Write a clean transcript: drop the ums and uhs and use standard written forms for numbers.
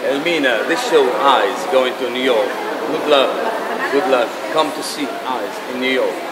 Elmina, this show Eyes going to New York. Good luck. Good luck. Come to see Eyes in New York.